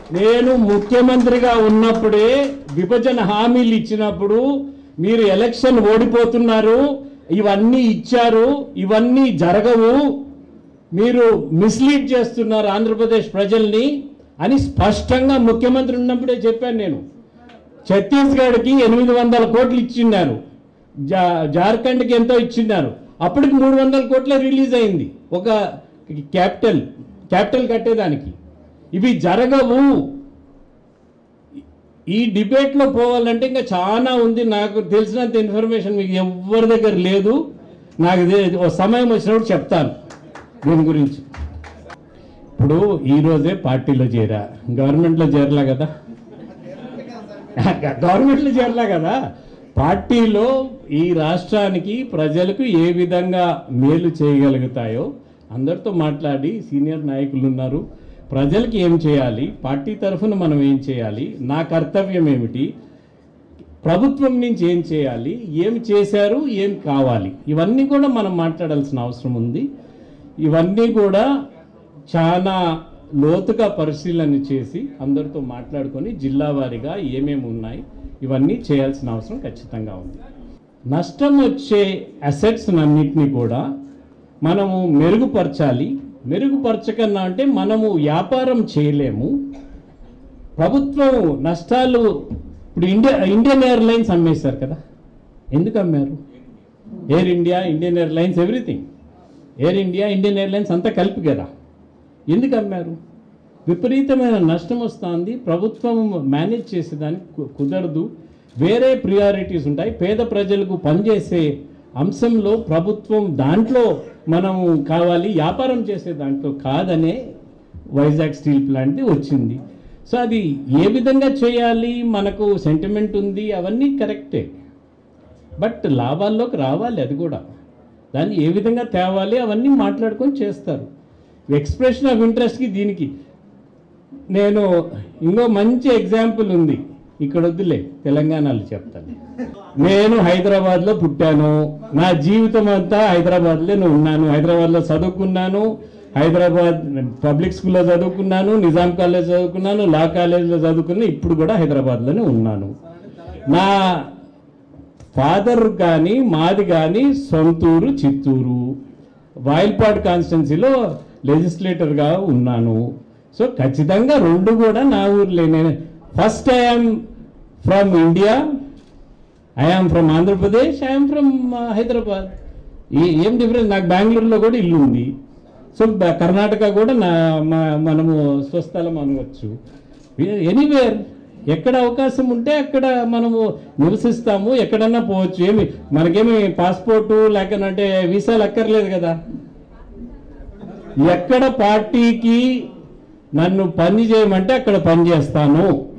నేను ముఖ్యమంత్రిగా ఉన్నప్పుడే విభజన హామీలు ఇచ్చినప్పుడు మీరు ఎలక్షన్ ఓడిపోతున్నారు, ఇవన్నీ ఇచ్చారు, ఇవన్నీ జరగవు, మీరు మిస్లీడ్ చేస్తున్నారు ఆంధ్రప్రదేశ్ ప్రజల్ని అని స్పష్టంగా ముఖ్యమంత్రి ఉన్నప్పుడే చెప్పాను నేను. ఛత్తీస్గఢ్కి 800 కోట్లు ఇచ్చిన్నారు, జార్ఖండ్కి ఎంతో ఇచ్చిన్నారు, అప్పటికి 300 కోట్లే రిలీజ్ అయింది ఒక క్యాపిటల్ కట్టేదానికి. ఇవి జరగవు. ఈ డిబేట్లో పోవాలంటే ఇంకా చాలా ఉంది. నాకు తెలిసినంత ఇన్ఫర్మేషన్ మీకు ఎవరి దగ్గర లేదు. నాకు సమయం వచ్చినప్పుడు చెప్తాను దీని గురించి. ఇప్పుడు ఈరోజే పార్టీలో చేరా, గవర్నమెంట్లో చేరలా కదా, గవర్నమెంట్లో చేరలా కదా. పార్టీలో ఈ రాష్ట్రానికి ప్రజలకు ఏ విధంగా మేలు చేయగలుగుతాయో అందరితో మాట్లాడి, సీనియర్ నాయకులు ఉన్నారు, ప్రజలకి ఏం చేయాలి, పార్టీ తరఫున మనం ఏం చేయాలి, నా కర్తవ్యం ఏమిటి, ప్రభుత్వం నుంచి ఏం చేయాలి, ఏం చేశారు, ఏం కావాలి, ఇవన్నీ కూడా మనం మాట్లాడాల్సిన అవసరం ఉంది. ఇవన్నీ కూడా చాలా లోతుగా పరిశీలన చేసి అందరితో మాట్లాడుకొని జిల్లా వారీగా ఏమేమి ఉన్నాయి ఇవన్నీ చేయాల్సిన అవసరం ఖచ్చితంగా ఉంది. నష్టం వచ్చే అసెట్స్ అన్నింటినీ కూడా మనము మెరుగుపరచాలి. మెరుగుపరచకన్నా అంటే మనము వ్యాపారం చేయలేము. ప్రభుత్వం నష్టాలు, ఇప్పుడు ఇండియన్ ఎయిర్లైన్స్ అమ్మేశారు కదా, ఎందుకు అమ్మారు? Air India, Indian airlines, everything, air India, Indian airlines అంతా కలిపి కదా, ఎందుకు అమ్మారు? విపరీతమైన నష్టం వస్తుంది, ప్రభుత్వం మేనేజ్ చేసేదానికి కుదరదు, వేరే ప్రియారిటీస్ ఉంటాయి. పేద ప్రజలకు పనిచేసే అంశంలో ప్రభుత్వం దాంట్లో మనము కావాలి, వ్యాపారం చేసే దాంట్లో కాదనే వైజాగ్ స్టీల్ ప్లాంట్ వచ్చింది. సో అది ఏ విధంగా చేయాలి, మనకు సెంటిమెంట్ ఉంది, అవన్నీ కరెక్టే, బట్ లాభాల్లోకి రావాలి. అది కూడా దాన్ని ఏ విధంగా తేవాలి అవన్నీ మాట్లాడుకొని చేస్తారు. ఎక్స్ప్రెషన్ ఆఫ్ ఇంట్రెస్ట్కి దీనికి నేను ఇంకో మంచి ఎగ్జాంపుల్ ఉంది, ఇక్కడ వద్దులే, తెలంగాణలో చెప్తాను. నేను హైదరాబాద్లో పుట్టాను, నా జీవితం అంతా హైదరాబాద్లోనే ఉన్నాను, హైదరాబాద్లో చదువుకున్నాను, హైదరాబాద్ పబ్లిక్ స్కూల్లో చదువుకున్నాను, నిజాం కాలేజ్ చదువుకున్నాను, లా కాలేజ్లో చదువుకున్నాను, ఇప్పుడు కూడా హైదరాబాద్లోనే ఉన్నాను. నా ఫాదర్ కానీ మాది కానీ సొంతూరు చిత్తూరు, వాయిల్పాడ్ కాన్స్టిట్యున్సీలో లెజిస్లేటర్గా ఉన్నాను. సో ఖచ్చితంగా రెండు కూడా నా ఊర్లే. నేను first I'm from India, I'm from Andhra Pradesh, I'm from Hyderabad. ఏం డిఫరెన్స్? నాకు బెంగళూరులో కూడా ఇల్లు ఉంది. సో కర్ణాటక కూడా మనము స్వస్థలం అనవచ్చు. ఎనీవేర్, ఎక్కడ అవకాశం ఉంటే అక్కడ మనము నివసిస్తాము, ఎక్కడన్నా పోవచ్చు. మనకేమి పాస్పోర్టు లేకనంటే వీసాలు అక్కర్లేదు కదా. ఎక్కడ పార్టీకి నన్ను పని చేయమంటే అక్కడ పని చేస్తాను.